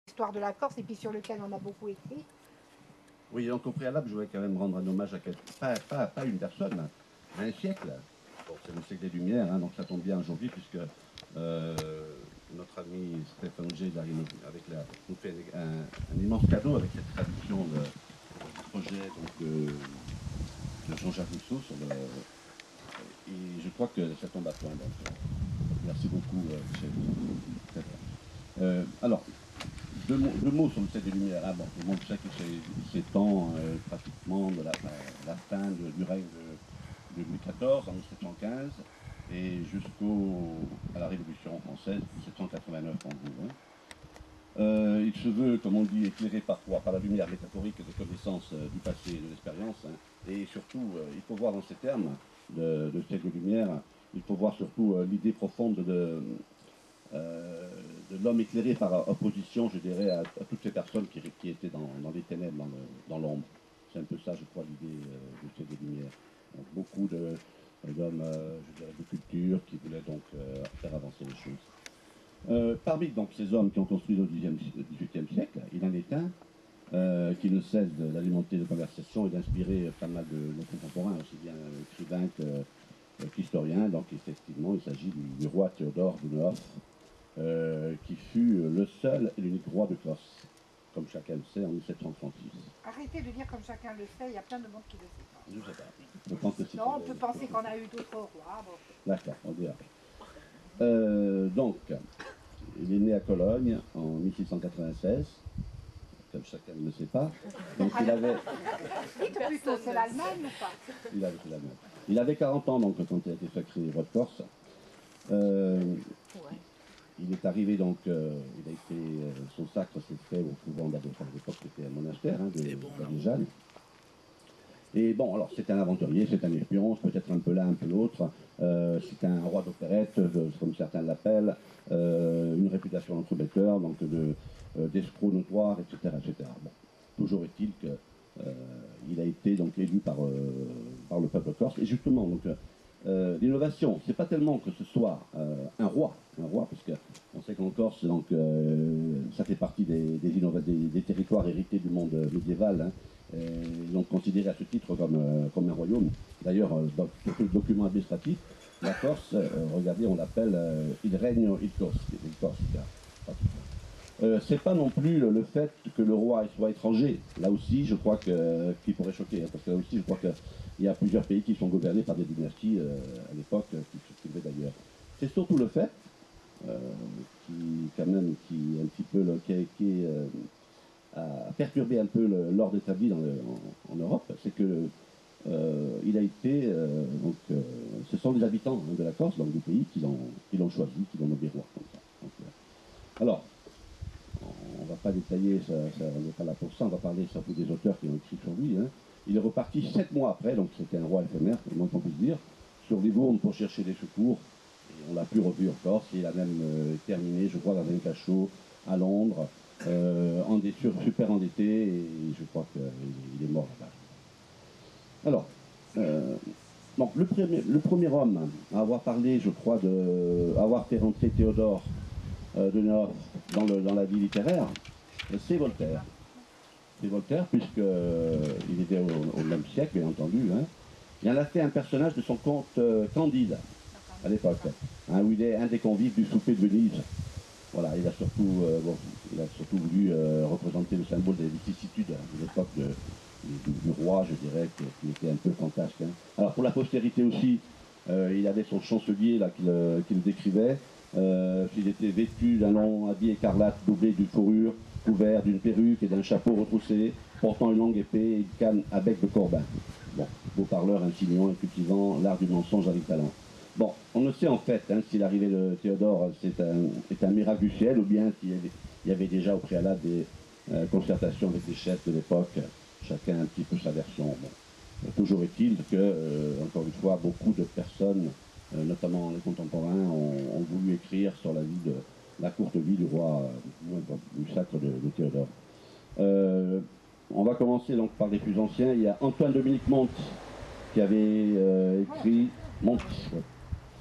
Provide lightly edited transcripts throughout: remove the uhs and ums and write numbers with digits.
l'histoire de la Corse et puis sur lequel on a beaucoup écrit. Oui, donc au préalable, je voudrais quand même rendre un hommage à pas une personne, à un siècle. Bon, c'est le siècle des Lumières, hein, donc ça tombe bien aujourd'hui puisque notre ami Stéphane G nous fait un immense cadeau avec cette traduction du projet de Jean-Jacques Rousseau et je crois que ça tombe à point. Donc, merci beaucoup, Michel. Alors, deux mots sur le siècle des Lumières. Ah, bon, tout le monde sait qu'il s'étend pratiquement de la fin du règne de Louis XIV en 1715 et jusqu'à la Révolution française, 1789 en gros. Hein. Il se veut, comme on dit, éclairé parfois par la lumière métaphorique des connaissances du passé et de l'expérience. Hein. Et surtout, il faut voir dans ces termes de siècle des Lumières, il faut voir surtout l'idée profonde de l'homme éclairé par opposition, je dirais, à toutes ces personnes qui étaient dans les ténèbres, dans l'ombre. C'est un peu ça, je crois, l'idée du siècle des Lumières. Donc, beaucoup d'hommes, je dirais, de culture qui voulaient donc faire avancer les choses. Parmi donc ces hommes qui ont construit au XVIIIe siècle, il en est un qui ne cesse d'alimenter de conversations et d'inspirer pas mal de nos contemporains, aussi bien écrivains qu'historiens. Donc effectivement, il s'agit du roi Théodore de Nehoff, qui fut le seul et l'unique roi de Corse, comme chacun le sait, en 1736. Arrêtez de dire comme chacun le sait, il y a plein de monde qui ne le sait pas. Je ne sais pas. Je pense que non, on peut penser qu'on a eu d'autres rois. Bon. D'accord, on dira. Donc, il est né à Cologne en 1696, comme chacun ne le sait pas. Donc il avait... Dites plutôt, c'est l'Allemagne ou pas? Il avait 40 ans donc, quand il a été sacré roi de Corse. Il est arrivé donc, son sacre s'est fait au couvent d'Abbé-Jeanne, à l'époque c'était un monastère d'Abbé-Jeanne. Et bon, alors c'est un aventurier, c'est un espion, peut-être un peu l'un, un peu l'autre. C'est un roi d'opérette, comme certains l'appellent, une réputation d'entremetteur, donc d'escroc notoire, etc., etc. Bon, toujours est-il qu'il a été donc élu par le peuple corse. Et justement, donc l'innovation, c'est pas tellement que ce soit un roi, parce qu'on sait qu'en Corse, donc, ça fait partie des territoires hérités du monde médiéval. Hein. Ils l'ont considéré à ce titre comme un royaume. D'ailleurs, dans tout le document administratif, la Corse, regardez, on l'appelle il règne il Corse. C'est pas non plus le fait que le roi soit étranger. Là aussi, je crois qu'il pourrait choquer, hein, parce que là aussi, je crois qu'il y a plusieurs pays qui sont gouvernés par des dynasties à l'époque, qui se trouvaient d'ailleurs. C'est surtout le fait qui a perturbé un peu l'ordre établi en Europe, c'est que il a été ce sont les habitants de la Corse, donc du pays, qui l'ont choisi, qui l'ont nommé roi comme ça. Donc, alors, on ne va pas détailler, on n'est pas là pour ça, on va parler surtout des auteurs qui ont écrit sur lui. Hein. Il est reparti 7 mois après, donc c'était un roi éphémère, le moins qu'on puisse dire, sur Livourne pour chercher des secours. Et on l'a plus revu en Corse, et il a même terminé, je crois, dans un cachot à Londres, super endetté, et je crois qu'il est mort là-bas. Alors, donc le premier homme à avoir parlé, je crois, avoir fait rentrer Théodore de Nehoff dans la vie littéraire, c'est Voltaire. C'est Voltaire, puisqu'il était au même siècle, bien entendu. Hein. Il en a fait un personnage de son conte Candide, à l'époque, hein, où il est un des convives du souper de Venise. Voilà, il a surtout voulu représenter le symbole des vicissitudes de l'époque du roi, je dirais, qui était un peu fantasque. Hein. Alors pour la postérité aussi, il avait son chancelier là qui le décrivait. Il était vêtu d'un long habit écarlate doublé d'une fourrure, couvert d'une perruque et d'un chapeau retroussé, portant une longue épée et une canne à bec de corbin. Bon, beau parleur, insinuant et cultivant l'art du mensonge avec talent. Bon, on ne sait en fait hein, si l'arrivée de Théodore est un miracle du ciel ou bien s'il y avait déjà au préalable des concertations avec les chefs de l'époque, chacun un petit peu sa version. Bon. Toujours est-il que, encore une fois, beaucoup de personnes, notamment les contemporains, ont voulu écrire sur la courte vie du roi, du sacre de Théodore. On va commencer donc par les plus anciens. Il y a Antoine Dominique Monti qui avait écrit Monti. Ouais.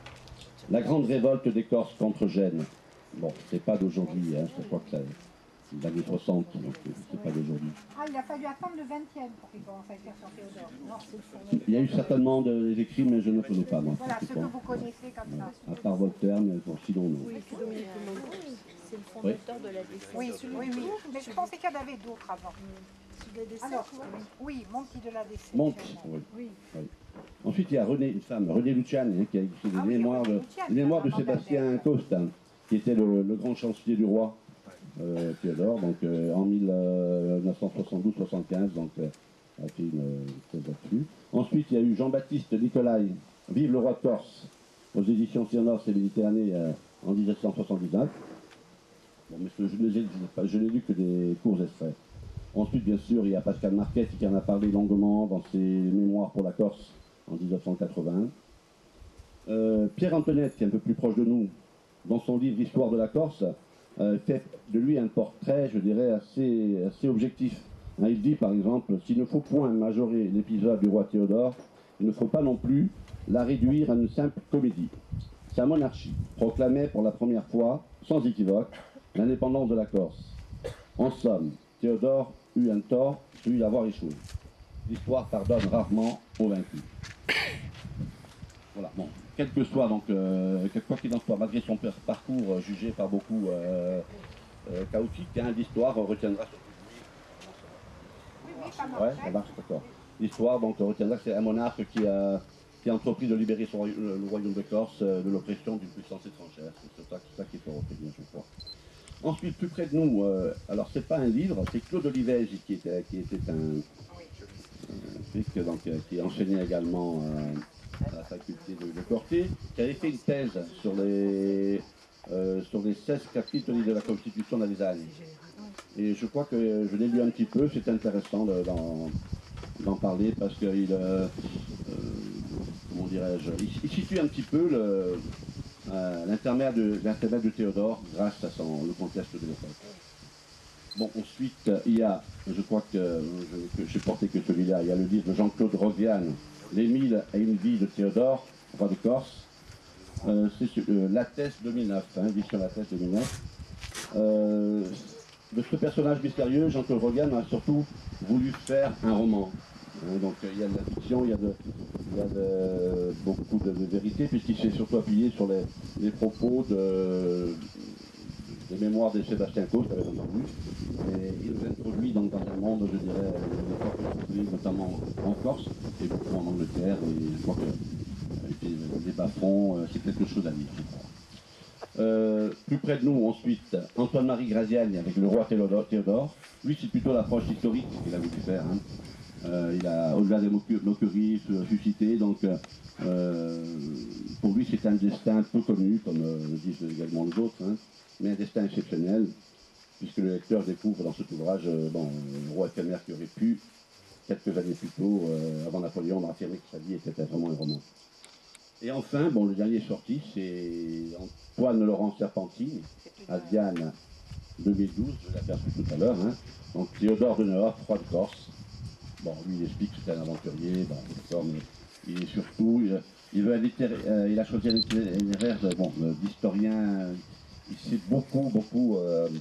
La grande révolte des Corses contre Gênes. Bon, c'est pas d'aujourd'hui, hein, je crois que des années 60, donc c'est pas d'aujourd'hui. Ah, il a fallu attendre le 20e pour qu'il commence à écrire sur Théodore. Non, c'est Il y a eu certainement des écrits, mais je ne connais pas, moi. voilà, ce que vous connaissez comme ça. À part Voltaire, mais bon, sinon, non. Oui, c'est Dominique de Montfort, c'est le fondateur de la décennie. Oui, oui, oui. Mais je pensais qu'il y en avait d'autres avant. Alors, oui, Monti de la Décès. Monti, oui. Oui. Oui. Ensuite, il y a une femme, Renée Luciani, hein, qui a écrit Ah les oui, mémoires Renée de, Luciani, les mémoires de maman Sébastien d'Albert. Coste, hein, qui était le grand chancelier du roi, Théodore, donc en 1972-75, donc a fait une thèse là-dessus. Ensuite, il y a eu Jean-Baptiste Nicolai, Vive le roi de Corse, aux éditions Cyrnos et Méditerranée en 1979. Bon, mais je n'ai lu que des courts extraits. Ensuite, bien sûr, il y a Pascal Marquette qui en a parlé longuement dans ses mémoires pour la Corse en 1981. Pierre Antoinette, qui est un peu plus proche de nous, dans son livre Histoire de la Corse, fait de lui un portrait, je dirais, assez objectif. Hein, il dit, par exemple, s'il ne faut point majorer l'épisode du roi Théodore, il ne faut pas non plus la réduire à une simple comédie. Sa monarchie proclamait pour la première fois, sans équivoque, l'indépendance de la Corse. En somme, Théodore eut un tort, celui d'avoir échoué. L'histoire pardonne rarement aux vaincus. Voilà, bon, quel que soit, donc, quoi qu'il en soit, malgré son parcours jugé par beaucoup chaotique, hein, l'histoire retiendra surtout Oui, oui, ça lui. marche. Ouais, ça marche, d'accord. L'histoire, donc, retiendra que c'est un monarque qui a entrepris de libérer le royaume de Corse de l'oppression d'une puissance étrangère. C'est ça qu'il faut retenir, je crois. Ensuite, plus près de nous, alors c'est pas un livre, c'est Claude Olivège qui était un flic donc, qui enseignait également à la faculté de Corté, qui avait fait une thèse sur les 16 chapitres de la Constitution d'Alsace. Et je crois que je l'ai lu un petit peu, c'est intéressant d'en parler parce qu'il comment dirais-je, il situe un petit peu l'intermède de Théodore grâce à le contexte de l'époque. Bon, ensuite, il y a, je crois que j'ai porté que celui-là, il y a le livre de Jean-Claude Rovian, L'Émile et une vie de Théodore, roi de Corse. C'est Lattès 2009, hein, édition Lattès 2009. De ce personnage mystérieux, Jean-Claude Rovian a surtout voulu faire un roman. Hein, donc il y a de la fiction, il y a beaucoup de vérité, puisqu'il s'est surtout appuyé sur les propos des mémoires de Sébastien Coste, vous avez entendu. Et il nous introduit dans un monde, je dirais, notamment en Corse, et beaucoup en Angleterre, et je crois que les bas-fonds, c'est quelque chose à lire, je crois. Plus près de nous, ensuite, Antoine-Marie Graziani avec le roi Théodore. Lui, c'est plutôt l'approche historique qu'il a voulu faire. Hein. Il a, au-delà des moqueries, suscité, donc pour lui, c'est un destin peu connu, comme disent également les autres, hein, mais un destin exceptionnel, puisque le lecteur découvre dans cet ouvrage le roi éphémère qui aurait pu, quelques années plus tôt, avant Napoléon, affirmer que sa vie était vraiment un roman. Et enfin, bon, le dernier sorti, c'est Antoine Laurent Serpentine, à Diane 2012, je l'ai aperçu tout à l'heure. Hein. Donc Théodore de Neuf, roi de Corse. Bon, lui, il explique que c'est un aventurier, bon, d'accord, mais il est surtout, il a choisi un itinéraire d'historien, il s'est beaucoup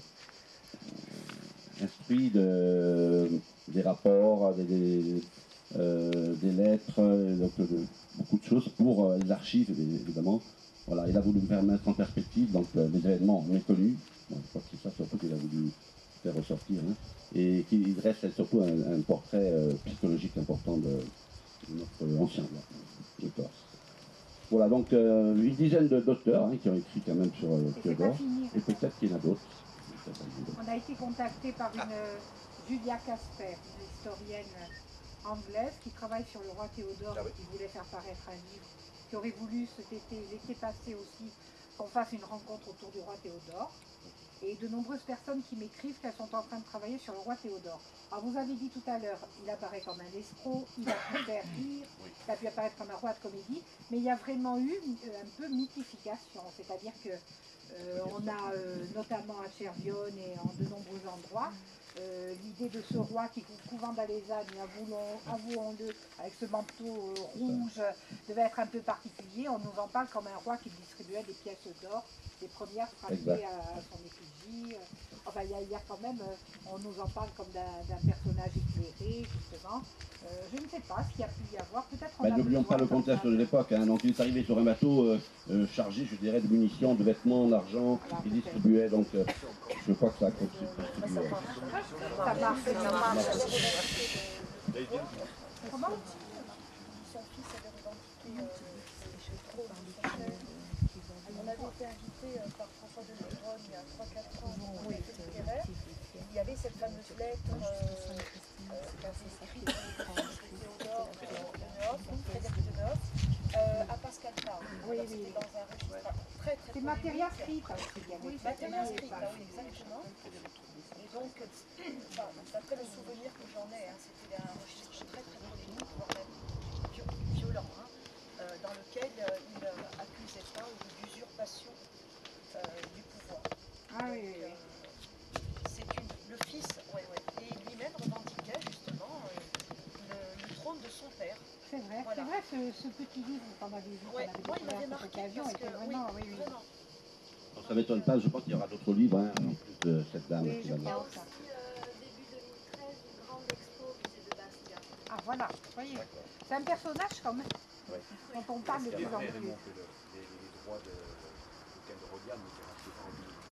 instruit des rapports, des lettres, donc beaucoup de choses pour les archives, évidemment. Voilà, il a voulu me mettre en perspective donc, des événements méconnus. Bon, je crois que c'est ça surtout qu'il a voulu faire ressortir. Hein, et qu'il dresse surtout un portrait psychologique important de notre ancien roi de Corse. Voilà, donc une dizaine d'auteurs hein, qui ont écrit quand même sur Théodore. Et peut-être qu'il y en a d'autres. On a été contacté par une Julia Casper, une historienne anglaise qui travaille sur le roi Théodore et qui voulait faire paraître un livre, qui aurait voulu cet été, l'été passé aussi, qu'on fasse une rencontre autour du roi Théodore. Et de nombreuses personnes qui m'écrivent qu'elles sont en train de travailler sur le roi Théodore. Alors vous avez dit tout à l'heure, il apparaît comme un escroc, il a pu faire rire, il a pu apparaître comme un roi de comédie, mais il y a vraiment eu un peu mythification, c'est-à-dire que on a notamment à Chervione et en de nombreux endroits l'idée de ce roi qui couvent d'Alezane, avouons-le, avec ce manteau rouge, devait être un peu particulier. On nous en parle comme un roi qui distribuait des pièces d'or les premières frappées Exact. à son effigie. Enfin, il y a quand même, on nous en parle comme d'un personnage éclairé, justement. Je ne sais pas ce qu'il y a pu y avoir. Peut-être on a N'oublions pas besoin le comme contexte ça de l'époque. Hein. Donc il est arrivé sur un bateau chargé, je dirais, de munitions, de vêtements, d'argent. Voilà, Il peut-être. distribuait, donc je crois que ça a contribué. Ça marche. Comment? Son fils avait revendiqué le trône de son père. On avait été invité par François de Légronne il y a 3-4 ans pour un café littéraire. Il y avait cette fameuse lettre qu'avait écrite Théodore de Nehoff, Frédéric de Nehoff, à Pascal Tarn. Oui, Alors, c'était dans un registre très très C'est Materia polémique. Scrita aussi. Oui, Materia Scrita, oui, exactement. Et donc, enfin, d'après le souvenir que j'en ai, hein, c'était un registre très très polémique, voire même violent, hein, dans lequel il accusait Tarn d'usurpation du pouvoir. Ah oui, Donc, oui, oui. le fils, et lui-même revendiquait justement le trône de son père. C'est vrai, Voilà. c'est vrai, ce petit livre qu'on avait vu, qu'on Ouais, avait moi il découvert m'avait à cette marqué occasion, parce était que, vraiment, oui, oui. vraiment. Alors, ça ne m'étonne pas, je pense qu'il y aura d'autres livres, hein, en plus de cette dame Oui, qui je va Il y a crois. naître. aussi début 2013 une grande expo au musée de Bastia. Ah voilà, voyez. C'est un personnage quand même, dont on parle de plus en plus. Les droits de Rodian,